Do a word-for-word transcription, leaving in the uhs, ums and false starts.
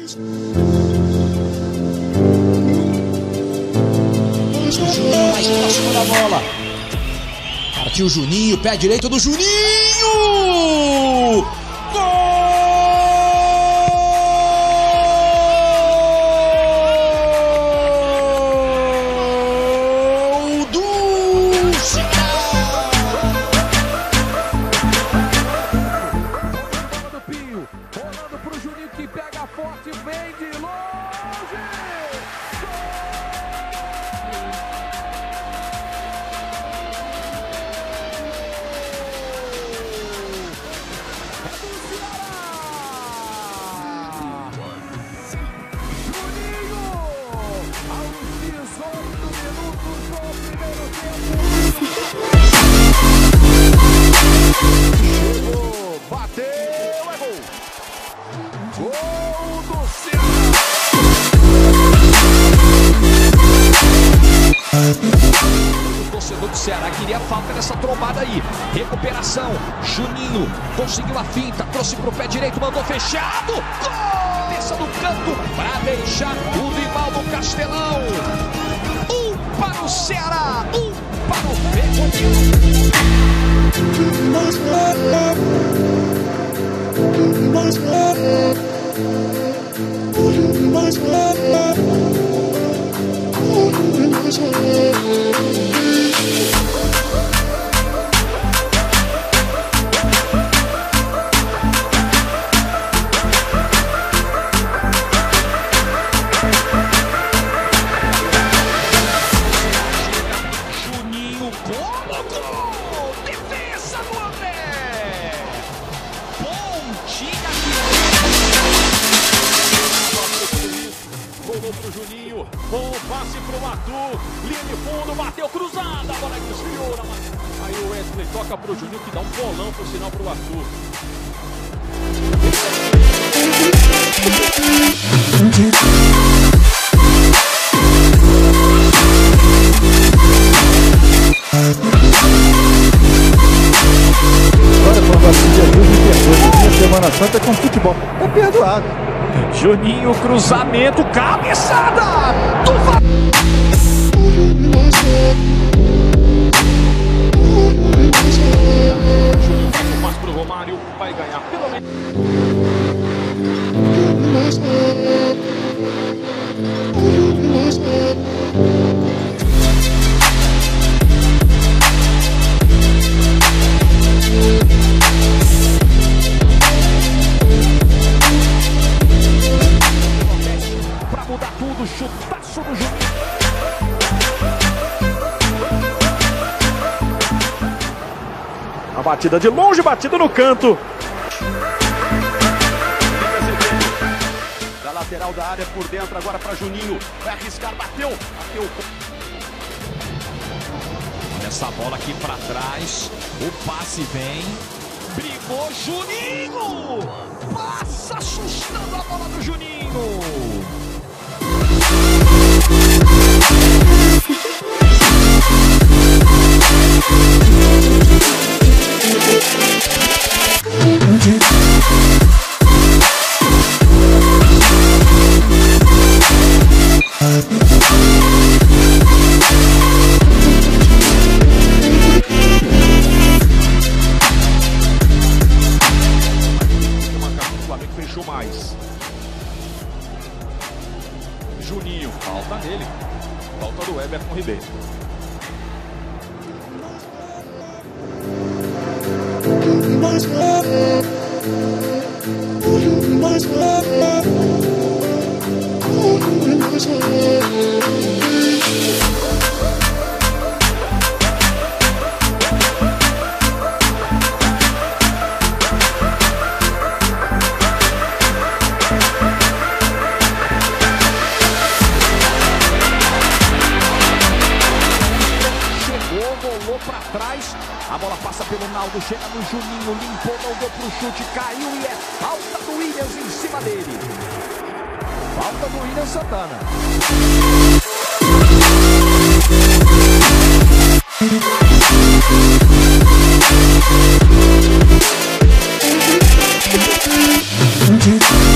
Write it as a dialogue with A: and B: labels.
A: Juninho mais próximo da bola. Partiu o Juninho, pé direito do Juninho! Gol! Do Ceará!
B: Do Pinho, rolando pro Juninho que pega forte, vem de longe! Bateu, é gol! Gol do Ceará! O torcedor do Ceará queria a falta nessa trombada aí. Recuperação, Juninho conseguiu a finta, trouxe pro pé direito, mandou fechado. Gol! Cabeça do canto para deixar o rival do Castelão. Um para o Ceará, um para o Ferroviário. Juninho colocou! Defesa do André! Pontinha rolou pro Juninho, bom passe pro Arthur, linha de fundo, bateu cruzada, a bola desviou na mão. Aí o Wesley toca pro Juninho que dá um bolão pro sinal pro Arthur.
C: Olha, quando assim Jesus me perdoa, minha Semana Santa com futebol, é perdoado.
B: Juninho, cruzamento, cabeçada! Do Juninho faz pro Romário, vai ganhar pelo menos. Pra mudar tudo, chutaço do Juninho. A batida de longe, batida no canto. Da lateral da área por dentro, agora para Juninho. Vai arriscar, bateu. Bateu. Olha essa bola aqui para trás. O passe vem. Brigou Juninho. Passa assustando a bola do Juninho. Fechou mais. Juninho, falta nele. Falta do Everton Ribeiro. Rolou para trás, a bola passa pelo Naldo, chega no Juninho, limpou, mandou pro chute, caiu e é falta do Williams em cima dele. Falta do Williams Santana.
D: Thank you.